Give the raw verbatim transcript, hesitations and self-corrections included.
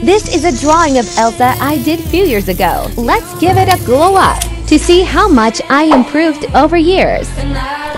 This is a drawing of Elsa I did few years ago. Let's give it a glow up to see how much I improved over years.